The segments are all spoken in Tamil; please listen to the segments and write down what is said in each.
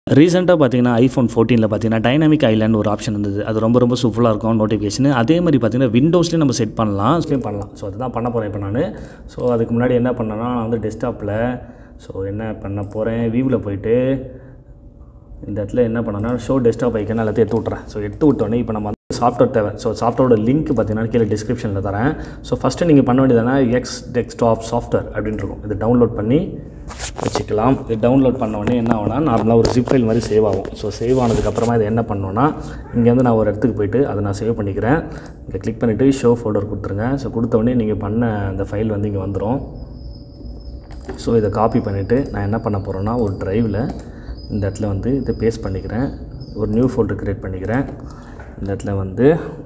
ரீசெண்டாக பார்த்தீங்கன்னா ஐஃபோன் 14ல் பார்த்தீங்கன்னா டைனாமிக் ஐலாண்ட் ஒரு ஆப்ஷன் இருந்தது. அது ரொம்ப சூப்பராக இருக்கும் நோட்டிஃபிகேஷன். அதே மாதிரி பார்த்தீங்கன்னா விண்டோஸ்லேயும் நம்ம செட் பண்ணலாம். ஸோ அதுதான் பண்ண போகிறேன் இப்போ நான். ஸோ அதுக்கு முன்னாடி என்ன பண்ணேன்னா, நான் வந்து டெஸ்க்டாப்பில் என்ன பண்ண போகிறேன், வியூவில் போயிட்டு இந்த இடத்துல என்ன பண்ணேன்னா ஷோ டெஸ்க்டாப் ஐக்கன் எல்லாத்தையும் எடுத்து விட்றேன். ஸோ எடுத்து விட்டோன்னே இப்போ நம்ம சாஃப்ட்வேர் தேவை. ஸோ சாஃப்ட்வேரோட லிங்க் பார்த்தீங்கன்னா கீழே டிஸ்கிரிப்ஷனில் தரேன். ஸோ ஃபஸ்ட்டு நீங்கள் பண்ண வேண்டியதுனா எக்ஸ் டெஸ்க்டாப் சாஃப்ட்வேர் அப்படின்னு இருக்கும். இது டவுன்லோட் பண்ணி வச்சுக்கலாம். இது டவுன்லோட் பண்ணோடனே என்ன ஆகும்னா, நார்மலாக ஒரு ஜிப் ஃபைல் மாதிரி சேவ் ஆகும். ஸோ சேவ் ஆனதுக்கப்புறமா இதை என்ன பண்ணோன்னா, இங்கேருந்து நான் ஒரு இடத்துக்கு போய்ட்டு அதை நான் சேவ் பண்ணிக்கிறேன். இங்கே கிளிக் பண்ணிவிட்டு ஷோ ஃபோல்டர் கொடுத்துருங்க. ஸோ கொடுத்தோடனே நீங்கள் பண்ண அந்த ஃபைல் வந்து இங்கே வந்துடும். ஸோ இதை காப்பி பண்ணிவிட்டு நான் என்ன பண்ண போகிறேன்னா, ஒரு ட்ரைவில் இந்த இடத்துல வந்து இதை பேஸ்ட் பண்ணிக்கிறேன். ஒரு நியூ ஃபோல்டர் க்ரியேட் பண்ணிக்கிறேன். இந்த இடத்துல வந்து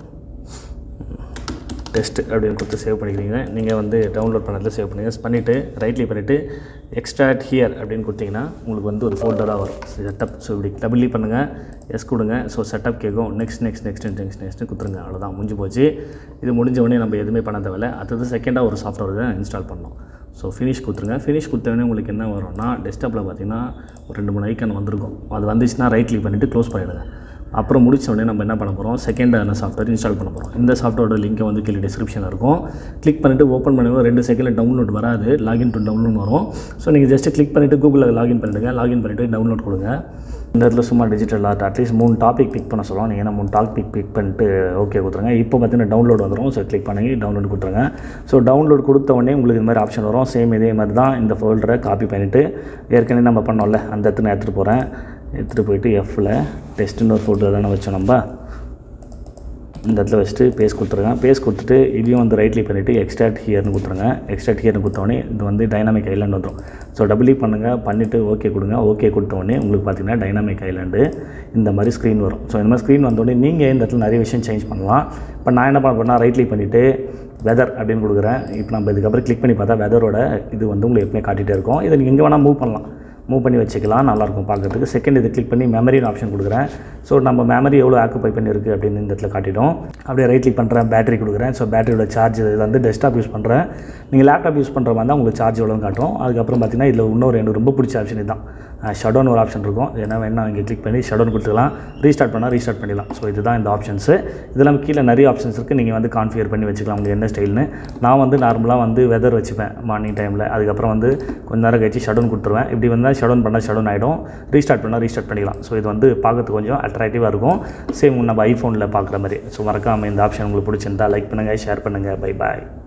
டெஸ்ட் அப்படின்னு கொடுத்து சேவ் பண்ணிக்கிறீங்க. நீங்கள் வந்து டவுன்லோட் பண்ணதில் சேவ் பண்ணிவிட்டு ரைட் கிளிக் பண்ணிவிட்டு எக்ஸ்ட்ராக்ட் ஹியர் அப்படின்னு கொடுத்தீங்கன்னா உங்களுக்கு வந்து ஒரு ஃபோல்டராக வரும் செட்டப். ஸோ இப்படி டபுள் கிளிக் பண்ணுங்கள், எஸ் கொடுங்க. ஸோ செட்டப் கேட்கும். நெக்ஸ்ட் கொடுத்துருங்க. அவ்வளோதான், முடிஞ்சு போச்சு. இது முடிஞ்ச உடனே நம்ம எதுவுமே பண்ண தேவையில்லை. அடுத்தது செகண்டாக ஒரு சாஃப்ட்வேர் தான் இன்ஸ்டால் பண்ணோம். ஸோ ஃபினிஷ் கொடுத்துருங்க. ஃபினிஷ் கொடுத்தோடனே உங்களுக்கு என்ன வரும்னா, டெஸ்க்டாப்பில் பார்த்தீங்கன்னா ஒரு 2-3 ஐக்கன் வந்திருக்கும். அது வந்துச்சுன்னா ரைட் கிளிக் பண்ணிவிட்டு க்ளோஸ் பண்ணிவிடுங்க. அப்புறம் முடிச்ச உடனே நம்ம என்ன பண்ண போகிறோம், செகண்டான சாஃப்ட்வேர் இன்ஸ்டால் பண்ண போகிறோம். இந்த சாஃப்ட்வேரோட லிங்கை வந்து கீழே டிஸ்கிரிப்ஷனில் இருக்கும். கிளிக் பண்ணிவிட்டு ஓப்பன் பண்ணுவோம். 2 செகண்டில் டவுன்லோட் வராது, லாகின் டு டவுன்லோட் வரும். ஸோ நீங்கள் ஜஸ்ட்டு கிளிக் பண்ணிவிட்டு கூகுளில் லாகின் பண்ணிவிடுங்க. லாகின் பண்ணிவிட்டு டவுன்லோட் கொடுங்க. இந்த இடத்துல சும்மா digital art at least 3 topic pick பண்ண சொல்லுவோம். நீங்கள் 3 டாபிக் பிக் பண்ணிட்டு ஓகே கொடுத்துருங்க. இப்போ பார்த்தீங்கன்னா டவுன்லோட் வந்துடும். ஸோ கிளிக் பண்ணி டவுன்லோட் கொடுத்துருங்க. ஸோ டவுன்லோட் கொடுத்த உடனே உங்களுக்கு இந்த மாதிரி ஆப்ஷன் வரும். சேம் இதே மாதிரி தான் இந்த ஃபோல்டரை காப்பி பண்ணிவிட்டு ஏற்கனவே நம்ம பண்ணோம்ல அந்த இடத்துல நான் எடுத்துகிட்டு போகிறேன். எடுத்துகிட்டு போயிட்டு எஃப்பில் டெஸ்ட்டுன்னு ஒரு ஃபோல்டர் தானே வச்சோம் நம்ம. இந்த இடத்துல வச்சுட்டு பேஸ்ட் கொடுத்துருங்க. பேஸ்ட் கொடுத்துட்டு இதையும் வந்து ரைட் கிளிக் பண்ணிவிட்டு எக்ஸ்ட்ராக்ட் ஹியர்னு கொடுத்துருங்க. எக்ஸ்ட்ராக்ட் ஹியர்னு கொடுத்தோடனே இது வந்து டைனாமிக் ஐலாண்ட் வந்துடும். ஸோ டபுள் கிளிக் பண்ணுங்கள், பண்ணிவிட்டு ஓகே கொடுங்க. ஓகே கொடுத்தோடனே உங்களுக்கு பார்த்தீங்கன்னா டைனாமிக் ஐலாண்டு இந்த மாதிரி ஸ்க்ரீன் வரும். ஸோ இந்த மாதிரி ஸ்க்ரீன் வந்தோடனே நீங்கள் இந்த இடத்துல நிறைய விஷயம் சேஞ்ச் பண்ணலாம். இப்போ நான் என்ன பண்ண போகிறேன்னா, ரைட் கிளிக் பண்ணிவிட்டு வெதர் அப்படின்னு கொடுக்குறேன். இப்போ நம்ம இதுக்கப்புறம் கிளிக் பண்ணி பார்த்தா வெதரோட இது வந்து உங்களுக்கு எப்பவுமே காட்டிகிட்டே இருக்கும். இதை நீங்கள் எங்கே வேணால் மூவ் பண்ணி வச்சுக்கலாம். நல்லாயிருக்கும் பார்க்குறதுக்கு. செகண்ட் இது கிளிக் பண்ணி மெமரின்னு ஆப்ஷன் கொடுக்குறேன். ஸோ நம்ம மெமரி எவ்வளோ ஆக்குப்பை பண்ணியிருக்கு அப்படின்னு இந்த இடத்துல காட்டிடும். அப்படியே ரைட் கிளிக் பண்ணுறேன், பேட்டரி கொடுக்குறேன். ஸோ பேட்டரியோட சார்ஜ் இது வந்து டெஸ்க்டாப் யூஸ் பண்ணுறேன். நீங்கள் லேப்டாப் யூஸ் பண்ணுற மாதிரி தான் உங்களுக்கு சார்ஜ் எவ்வளோன்னு காட்டும். அதுக்கப்புறம் பார்த்தீங்கன்னா இதில் இன்னொரு எனக்கு ரொம்ப பிடிச்ச ஆப்ஷன் இதுதான், ஷடவுன் ஒரு ஆப்ஷன் இருக்கும். என்ன வேணால் இங்கே கிளிக் பண்ணி ஷடவுன் கொடுத்துக்கலாம். ரீஸ்டார்ட் பண்ணிடலாம். ஸோ இதுதான் இந்த ஆப்ஷன்ஸு. இதெல்லாம் கீழே நிறைய ஆப்ஷன்ஸ் இருக்குது. நீங்கள் வந்து கான்ஃபிகர் பண்ணி வச்சுக்கலாம் உங்களுக்கு என்ன ஸ்டைல்னு. நான் வந்து நார்மலாக வந்து வெதர் வச்சுப்பேன் மார்னிங் டைமில். அதுக்கப்புறம் வந்து கொஞ்ச நேரம் கழிச்சு ஷடவுன் கொடுத்துருவேன். இப்படி வந்து ஷடவுன் பண்ணால் ஷடவுன் ஆகிடும். ரீஸ்டார்ட் பண்ணிக்கலாம். ஸோ இது வந்து பார்க்கறதுக்கு கொஞ்சம் அட்ராக்டிவாக இருக்கும். சேம் நம்ம ஐஃபோனில் பார்க்குற மாதிரி. ஸோ மறக்காமல் இந்த ஆப்ஷன் உங்களுக்கு பிடிச்சிருந்தா லைக் பண்ணுங்கள், ஷேர் பண்ணுங்கள். பை பாய்.